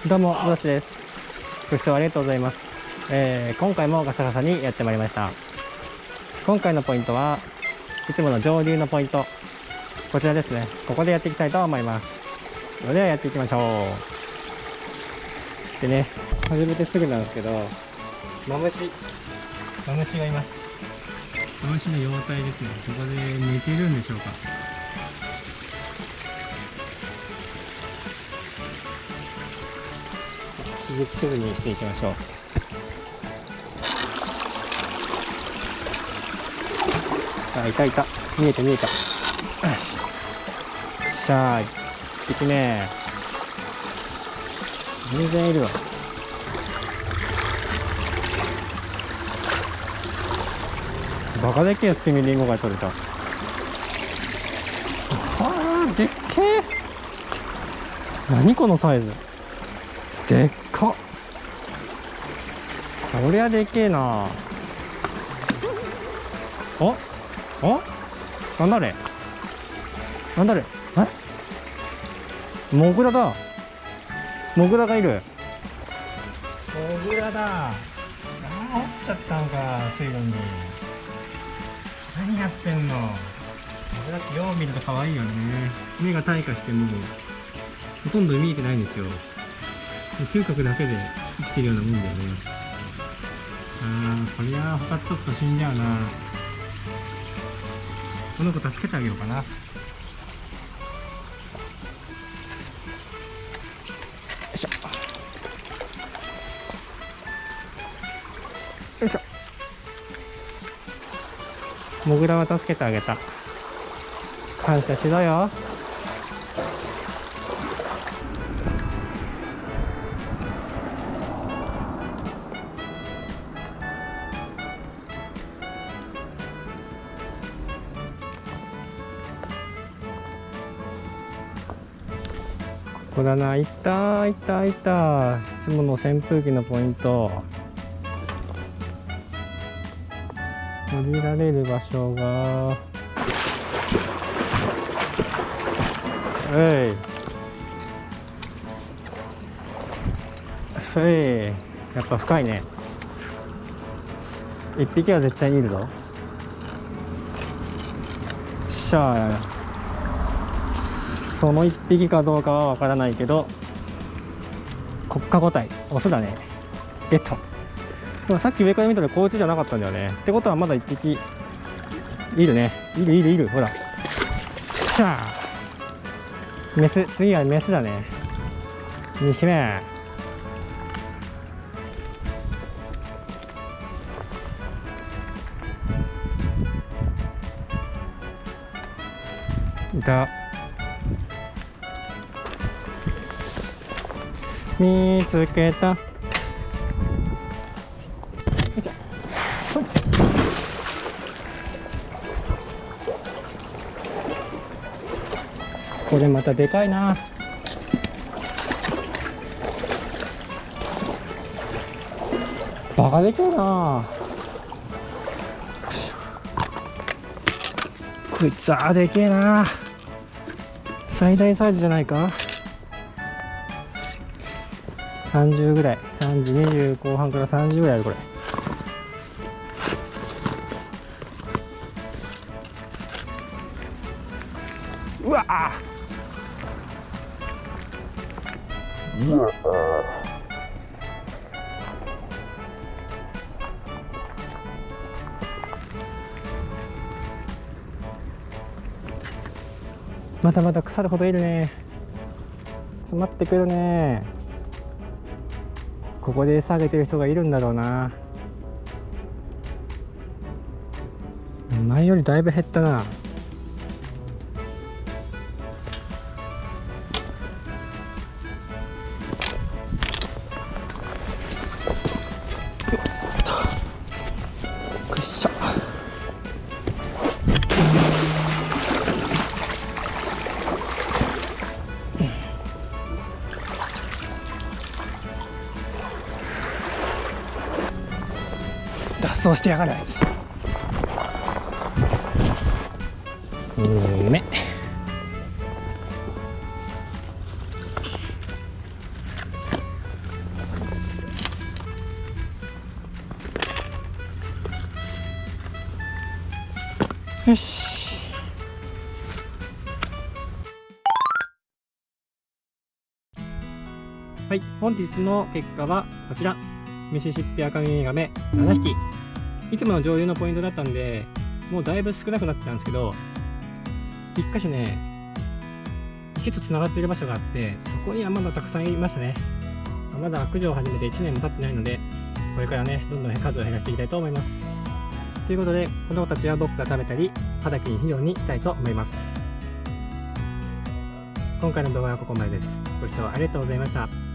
どうも、よしです。ご視聴ありがとうございます。今回もガサガサにやってまいりました。今回のポイントはいつもの上流のポイント、こちらですね。ここでやっていきたいと思います。それではやっていきましょう。でね、始めてすぐなんですけど、マムシがいます。マムシの幼体ですね。ここで寝てるんでしょうか。刺激せずにしていきましょう。あ、いたいた。見えた。よし。しゃーい。一匹ね。全然いるわ。バカでっけえスキミリンゴが取れた。はあ、でっけえ。何このサイズ。でっかっ。こりゃでっけえな。おなんだれモグラだ。モグラがいる。モグラだ。落ちちゃったんか、水路に。何やってんの。モグラってよう見ると可愛いよね。目が退化してもほとんど見えてないんですよ。嗅覚だけで生きてるようなもんだよね。こりゃ他っとくと死んじゃうな。この子助けてあげようかな。よいしょよいしょ。モグラは助けてあげた。感謝しろよ。ここだな。いた。いつもの扇風機のポイント。降りられる場所がやっぱ深いね。一匹は絶対にいるぞ。しゃあ、その一匹かどうかはわからないけど、国家個体オスだね。ゲット。でもさっき上から見たらこいつじゃなかったんだよね。ってことはまだ一匹いるね。いる。ほら。しゃあ、メス。次はメスだね。2匹目。いた。見つけた。これまたでかいな。バカでかいな。こいつはでけえな。最大サイズじゃないか。30ぐらい。20後半から30ぐらいあるこれ。うわー、まだまだ腐るほどいるね。詰まってくるね。ここで餌あげてる人がいるんだろうな。前よりだいぶ減ったな。よいしょ。脱走してやがる。め。 よし。はい、本日の結果はこちら。ミシシッピアカミウミガメ7匹。いつもの上流のポイントだったんで、もうだいぶ少なくなってたんですけど、一箇所ね、池とつながっている場所があって、そこにはまだたくさんいましたね。まだ駆除を始めて1年も経ってないので、これからね、どんどん数を減らしていきたいと思います。ということで、この子たちは僕が食べたり、畑に肥料にしたいと思います。今回の動画はここまでです。ご視聴ありがとうございました。